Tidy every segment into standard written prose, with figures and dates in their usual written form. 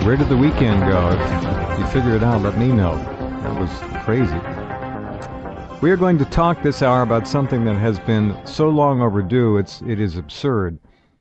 Where did the weekend go? If you figure it out, let me know. That was crazy. We are going to talk this hour about something that has been so long overdue, it is absurd.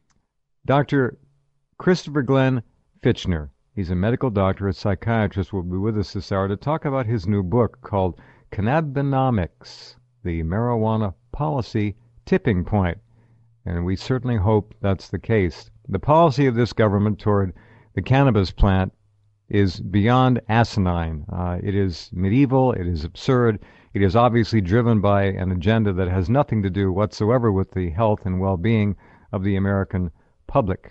Dr. Christopher Glenn Fitchner, he's a medical doctor, a psychiatrist, will be with us this hour to talk about his new book called Cannabinomics, the Marijuana Policy Tipping Point. And we certainly hope that's the case. The policy of this government toward the cannabis plant is beyond asinine. It is medieval, it is absurd, it is obviously driven by an agenda that has nothing to do whatsoever with the health and well-being of the American public.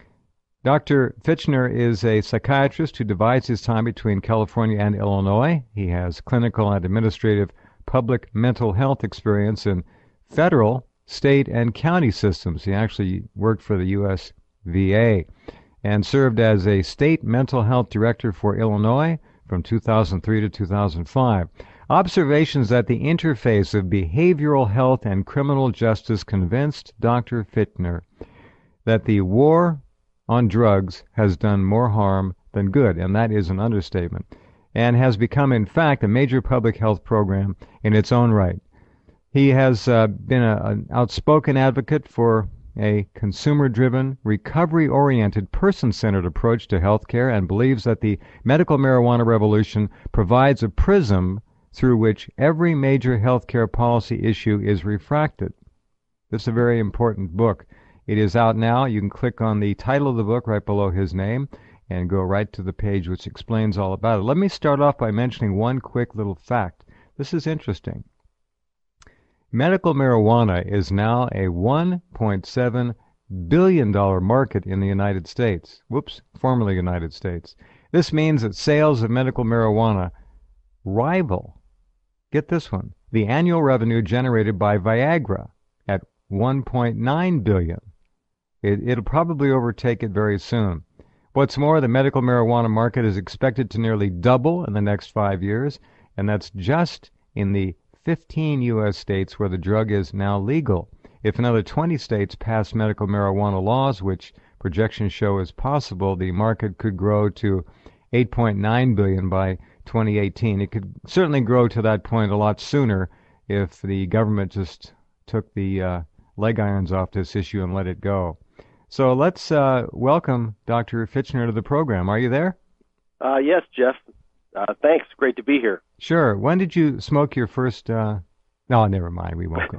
Dr. Fitchner is a psychiatrist who divides his time between California and Illinois. He has clinical and administrative public mental health experience in federal, state, and county systems. He actually worked for the U.S. VA and served as a state mental health director for Illinois from 2003 to 2005. Observations at the interface of behavioral health and criminal justice convinced Dr. Fitchner that the war on drugs has done more harm than good, and that is an understatement, and has become, in fact, a major public health program in its own right. He has been an outspoken advocate for a consumer-driven, recovery-oriented, person-centered approach to healthcare and believes that the medical marijuana revolution provides a prism through which every major healthcare policy issue is refracted. This is a very important book. It is out now. You can click on the title of the book right below his name and go right to the page which explains all about it. Let me start off by mentioning one quick little fact. This is interesting. Medical marijuana is now a $1.7 billion market in the United States. Formerly United States. This means that sales of medical marijuana rival, get this one, the annual revenue generated by Viagra at $1.9 billion. It'll probably overtake it very soon. What's more, the medical marijuana market is expected to nearly double in the next 5 years, and that's just in the 15 U.S. states where the drug is now legal. If another 20 states pass medical marijuana laws, which projections show is possible, the market could grow to $8.9 billion by 2018. It could certainly grow to that point a lot sooner if the government just took the leg irons off this issue and let it go. So let's welcome Dr. Fitchner to the program. Are you there? Yes, Jeff. Thanks. Great to be here. Sure. When did you smoke your first... No, never mind. We won't go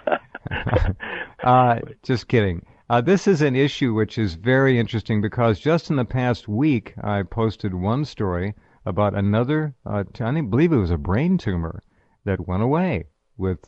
there. Just kidding. This is an issue which is very interesting because just in the past week, I posted one story about another, I believe it was a brain tumor that went away with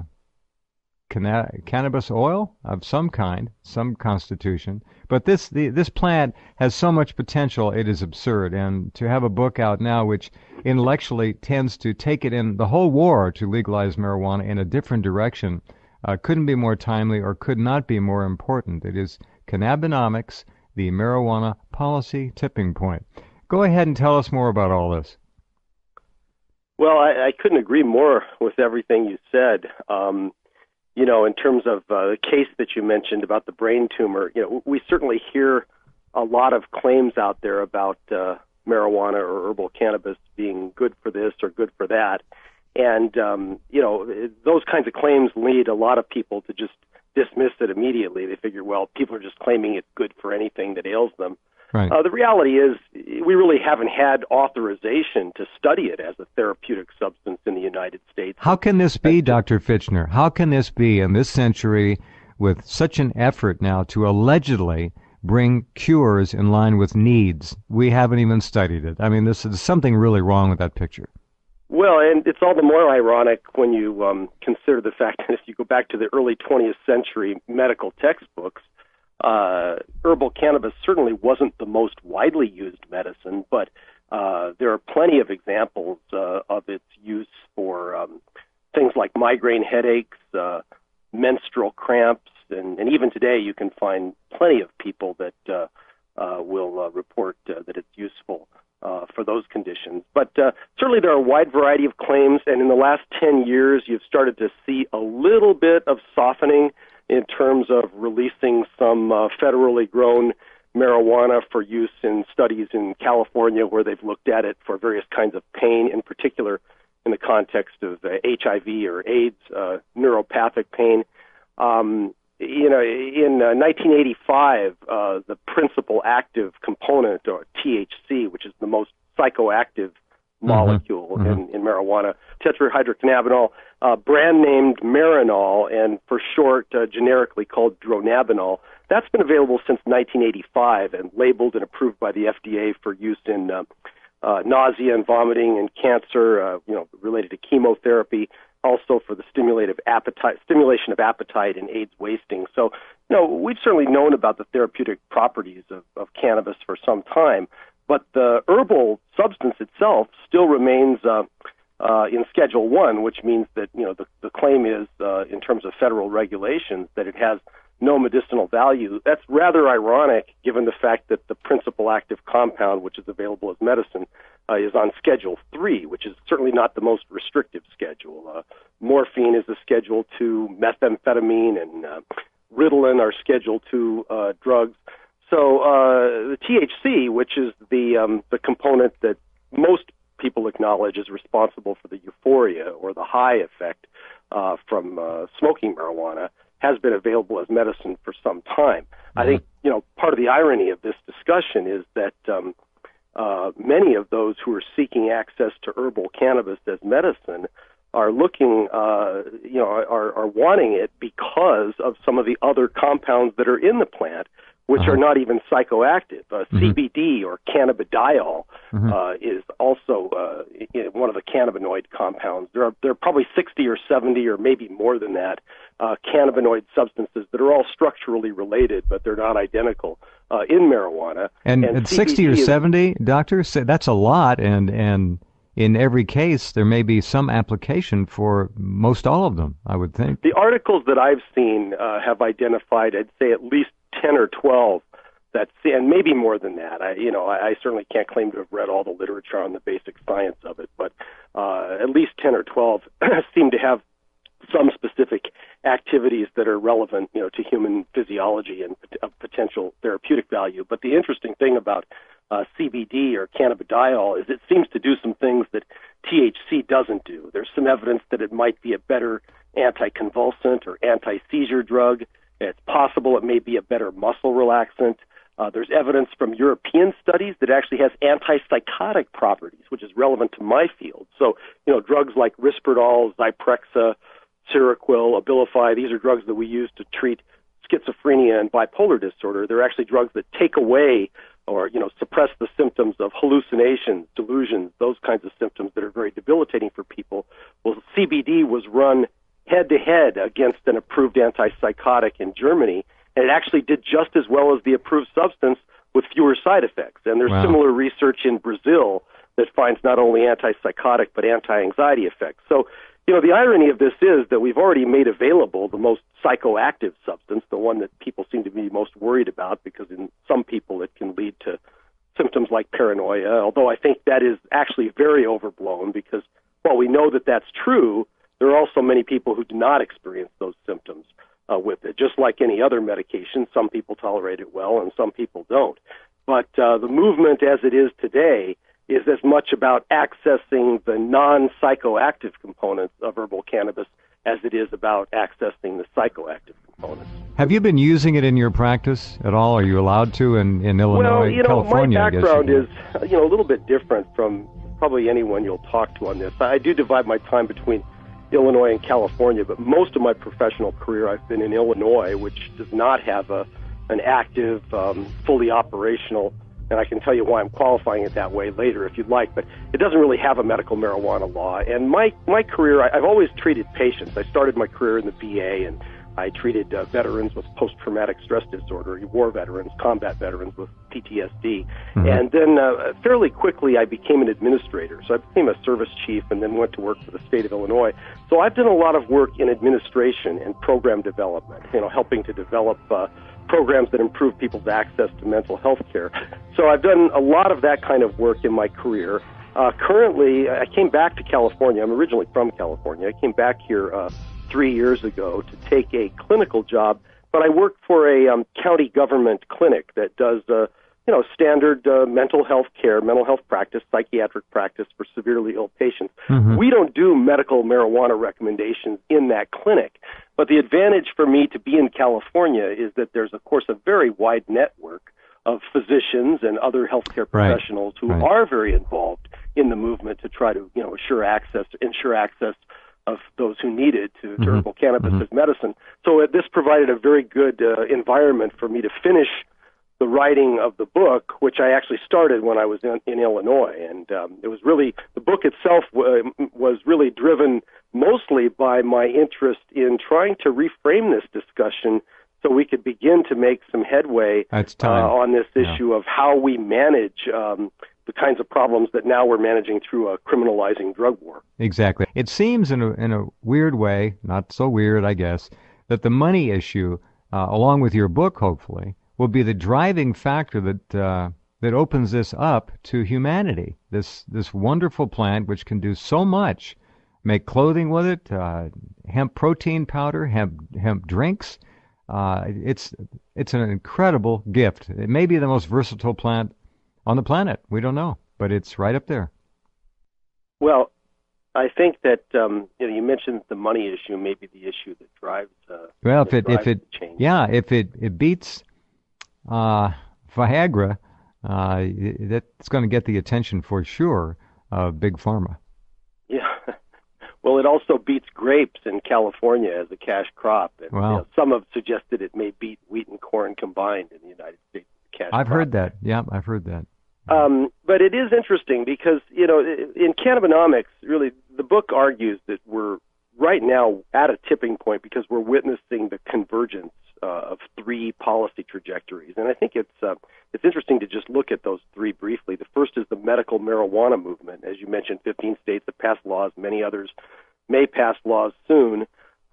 cannabis oil of some kind, some constitution. But this plant has so much potential, it is absurd. And to have a book out now which intellectually tends to take it in the whole war to legalize marijuana in a different direction couldn't be more timely or could not be more important. It is Cannabinomics, the Marijuana Policy Tipping Point. Go ahead and tell us more about all this. Well, I couldn't agree more with everything you said. In terms of the case that you mentioned about the brain tumor, we certainly hear a lot of claims out there about marijuana or herbal cannabis being good for this or good for that. And, those kinds of claims lead a lot of people to just dismiss it immediately. They figure, well, people are just claiming it's good for anything that ails them. Right. The reality is we really haven't had authorization to study it as a therapeutic substance in the United States. How can this be, Dr. Fitchner? How can this be in this century with such an effort now to allegedly bring cures in line with needs? We haven't even studied it. I mean, there's something really wrong with that picture. Well, and it's all the more ironic when you consider the fact that if you go back to the early 20th century medical textbooks, herbal cannabis certainly wasn't the most widely used medicine, but there are plenty of examples of its use for things like migraine headaches, menstrual cramps, and even today you can find plenty of people that will report that it's useful for those conditions. But certainly there are a wide variety of claims, and in the last 10 years you've started to see a little bit of softening in terms of releasing some federally grown marijuana for use in studies in California where they've looked at it for various kinds of pain, in particular in the context of HIV or AIDS, neuropathic pain. In 1985, the principal active component, or THC, which is the most psychoactive molecule in marijuana, tetrahydrocannabinol, brand named Marinol, and for short, generically called dronabinol. That's been available since 1985 and labeled and approved by the FDA for use in nausea and vomiting and cancer, related to chemotherapy, also for the stimulation of appetite and AIDS wasting. So, we've certainly known about the therapeutic properties of cannabis for some time, but the herbal substance itself still remains in Schedule 1, which means that, the claim is, in terms of federal regulations, that it has no medicinal value. That's rather ironic given the fact that the principal active compound, which is available as medicine, is on Schedule 3, which is certainly not the most restrictive schedule. Morphine is a Schedule 2, methamphetamine and Ritalin are Schedule 2 drugs. So the THC, which is the component that most people acknowledge is responsible for the euphoria or the high effect from smoking marijuana, has been available as medicine for some time. I think, part of the irony of this discussion is that many of those who are seeking access to herbal cannabis as medicine are looking, are wanting it because of some of the other compounds that are in the plant, which are not even psychoactive. CBD or cannabidiol is also one of the cannabinoid compounds. There are probably 60 or 70 or maybe more than that cannabinoid substances that are all structurally related, but they're not identical in marijuana. And 60 or 70, doctor, that's a lot, and in every case there may be some application for most all of them, I would think. The articles that I've seen have identified, I'd say, at least 10 or 12 and maybe more than that. I certainly can't claim to have read all the literature on the basic science of it, but at least 10 or 12 seem to have some specific activities that are relevant, to human physiology and of potential therapeutic value. But the interesting thing about CBD or cannabidiol is it seems to do some things that THC doesn't do. There's some evidence that it might be a better anticonvulsant or anti-seizure drug. It's possible it may be a better muscle relaxant. There's evidence from European studies that actually has antipsychotic properties, which is relevant to my field. So, drugs like Risperdal, Zyprexa, Seroquel, Abilify, these are drugs that we use to treat schizophrenia and bipolar disorder. They're actually drugs that take away or, suppress the symptoms of hallucinations, delusions, those kinds of symptoms that are very debilitating for people. Well, CBD was run head-to-head against an approved antipsychotic in Germany, and it actually did just as well as the approved substance with fewer side effects. And there's similar research in Brazil that finds not only antipsychotic but anti-anxiety effects. So, the irony of this is that we've already made available the most psychoactive substance, the one that people seem to be most worried about, because in some people it can lead to symptoms like paranoia, although I think that is actually very overblown because while we know that that's true, there are also many people who do not experience those symptoms with it. Just like any other medication, some people tolerate it well and some people don't. But the movement as it is today is as much about accessing the non-psychoactive components of herbal cannabis as it is about accessing the psychoactive components. Have you been using it in your practice at all? Are you allowed to in Illinois, California? My background is a little bit different from probably anyone you'll talk to on this. I do divide my time between Illinois and California, but most of my professional career I've been in Illinois, which does not have an active, fully operational, and I can tell you why I'm qualifying it that way later if you'd like, but it doesn't really have a medical marijuana law. And my career, I've always treated patients. I started my career in the VA, and I treated veterans with post-traumatic stress disorder, war veterans, combat veterans with PTSD. And then fairly quickly I became an administrator. So I became a service chief and then went to work for the state of Illinois. So I've done a lot of work in administration and program development, helping to develop programs that improve people's access to mental health care. So I've done a lot of that kind of work in my career. Currently, I came back to California. I'm originally from California. I came back here 3 years ago to take a clinical job, but I work for a county government clinic that does standard mental health care, mental health practice, psychiatric practice for severely ill patients. Mm-hmm. We don't do medical marijuana recommendations in that clinic. But the advantage for me to be in California is that there's, of course, a very wide network of physicians and other healthcare professionals who are very involved in the movement to try to, ensure access of those who need it to herbal cannabis as medicine. So this provided a very good environment for me to finish the writing of the book, which I actually started when I was in Illinois. And it was really, the book itself was really driven mostly by my interest in trying to reframe this discussion so we could begin to make some headway on this issue of how we manage the kinds of problems that now we're managing through a criminalizing drug war. Exactly. It seems in a weird way, not so weird, I guess, that the money issue, along with your book, hopefully, will be the driving factor that opens this up to humanity. This wonderful plant, which can do so much, make clothing with it, hemp protein powder, hemp drinks. It's an incredible gift. It may be the most versatile plant on the planet. We don't know, but it's right up there. Well, I think that you mentioned the money issue, maybe the issue that drives. If it beats Viagra, that's going to get the attention for sure of Big Pharma. Yeah. Well, it also beats grapes in California as a cash crop. And, some have suggested it may beat wheat and corn combined in the United States as a cash crop. I've heard that. Yeah, I've heard that. But it is interesting because, in Cannabinomics, really, the book argues that we're right now at a tipping point because we're witnessing the convergence of three policy trajectories. And I think it's interesting to just look at those three briefly. The first is the medical marijuana movement. As you mentioned, 15 states have passed laws. Many others may pass laws soon.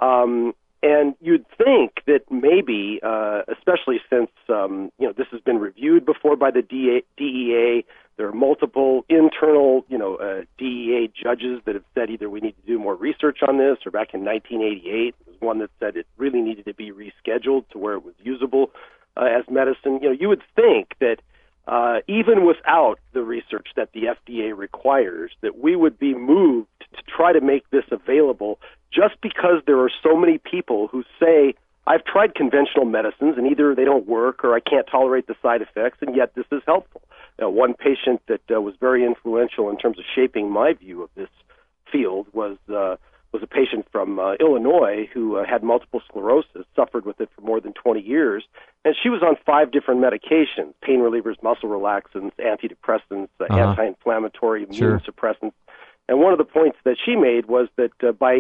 And you'd think that maybe, especially since this has been reviewed before by the DEA, there are multiple internal DEA judges that have said either we need to do more research on this, or back in 1988 there was one that said it really needed to be rescheduled to where it was usable as medicine. You would think that even without the research that the FDA requires, that we would be moved to try to make this available just because there are so many people who say, I've tried conventional medicines and either they don't work or I can't tolerate the side effects, and yet this is helpful. One patient that was very influential in terms of shaping my view of this field was a patient from Illinois who had multiple sclerosis, suffered with it for more than 20 years, and she was on 5 different medications: pain relievers, muscle relaxants, antidepressants, anti-inflammatory, immune suppressants. And one of the points that she made was that by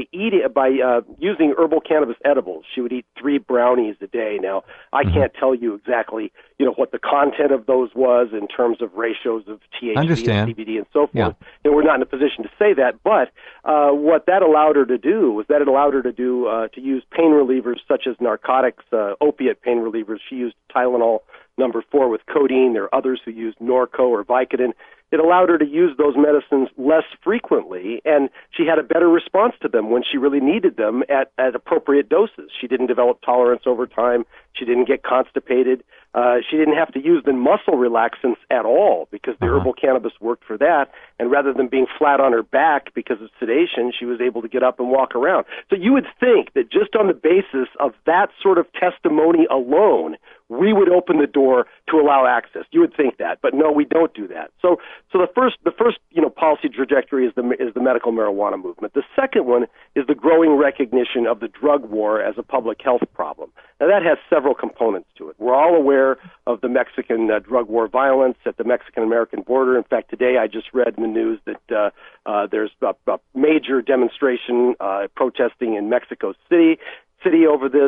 using herbal cannabis edibles, she would eat 3 brownies a day. Now, I can't tell you exactly, what the content of those was in terms of ratios of THC and CBD and so forth. Yeah. We're not in a position to say that, but what that allowed her to do was that it allowed her to use pain relievers such as narcotics, opiate pain relievers. She used Tylenol #4 with codeine. There are others who use Norco or Vicodin. It allowed her to use those medicines less frequently, and she had a better response to them when she really needed them at appropriate doses. She didn't develop tolerance over time. She didn't get constipated. She didn't have to use the muscle relaxants at all because the herbal cannabis worked for that. And rather than being flat on her back because of sedation, she was able to get up and walk around. So you would think that just on the basis of that sort of testimony alone, we would open the door to allow access. You would think that, but no, we don't do that. So the first policy trajectory is the medical marijuana movement. The second one is the growing recognition of the drug war as a public health problem. Now that has several components to it. We're all aware of the Mexican drug war violence at the Mexican-American border. In fact, today I just read in the news that there's a major demonstration protesting in Mexico City over this.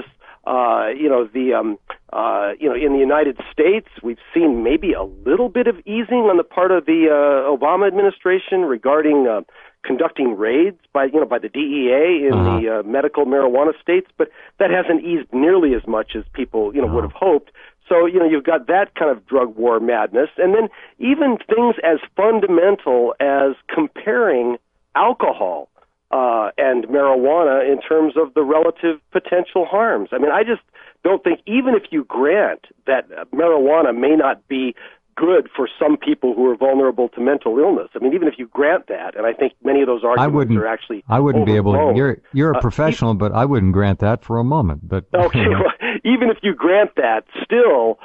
In the United States, we've seen maybe a little bit of easing on the part of the Obama administration regarding conducting raids by the DEA in the medical marijuana states, but that hasn't eased nearly as much as people would have hoped. So you've got that kind of drug war madness, and then even things as fundamental as comparing alcohol and marijuana in terms of the relative potential harms. I mean, I just don't think, even if you grant that marijuana may not be good for some people who are vulnerable to mental illness. I mean, even if you grant that, and I think many of those arguments are actually I wouldn't overblown. be able to. You're a professional, but I wouldn't grant that for a moment. But okay, well, even if you grant that, still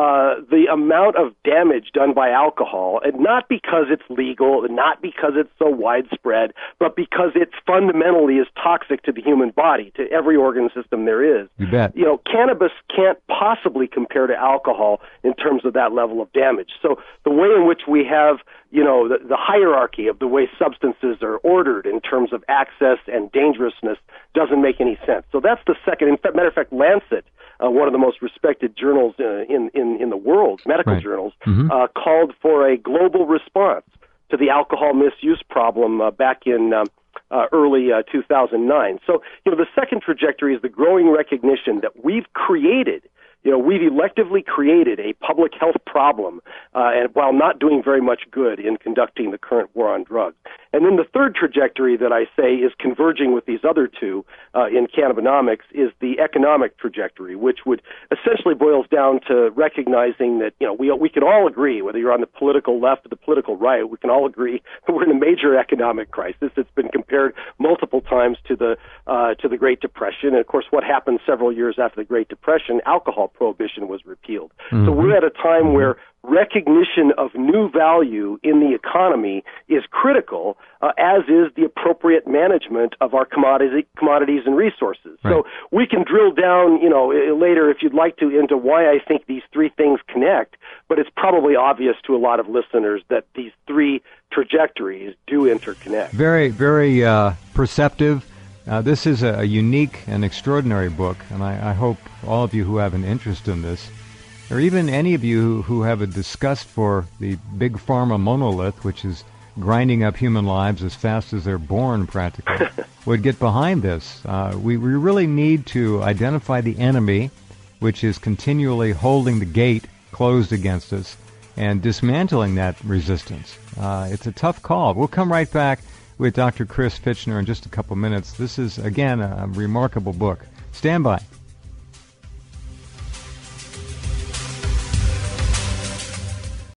the amount of damage done by alcohol, and not because it's legal, and not because it's so widespread, but because it fundamentally is toxic to the human body, to every organ system there is. You bet. You know, cannabis can't possibly compare to alcohol in terms of that level of damage. So the way in which we have, you know, the hierarchy of the way substances are ordered in terms of access and dangerousness doesn't make any sense. So that's the second. In fact, matter of fact, Lancet, one of the most respected journals in the world, medical journals, called for a global response to the alcohol misuse problem back in early 2009. So, you know, the second trajectory is the growing recognition that we've created, you know, we've electively created a public health problem, and while not doing very much good in conducting the current war on drugs. And then the third trajectory that I say is converging with these other two in cannabinomics is the economic trajectory, which would essentially boils down to recognizing that, you know, we can all agree, whether you're on the political left or the political right, we can all agree that we're in a major economic crisis. It's been compared multiple times to the Great Depression. And of course, what happened several years after the Great Depression, alcohol prohibition was repealed. So we're at a time where recognition of new value in the economy is critical, as is the appropriate management of our commodities and resources. Right. So we can drill down, you know, later if you'd like to, into why I think these three things connect, but it's probably obvious to a lot of listeners that these three trajectories do interconnect. Very, very perceptive. This is a unique and extraordinary book, and I hope all of you who have an interest in this, or even any of you who have a disgust for the big pharma monolith, which is grinding up human lives as fast as they're born practically, would get behind this. We really need to identify the enemy, which is continually holding the gate closed against us, and dismantling that resistance. It's a tough call. We'll come right back with Dr. Chris Fichtner in just a couple minutes. This is, again, a remarkable book. Stand by.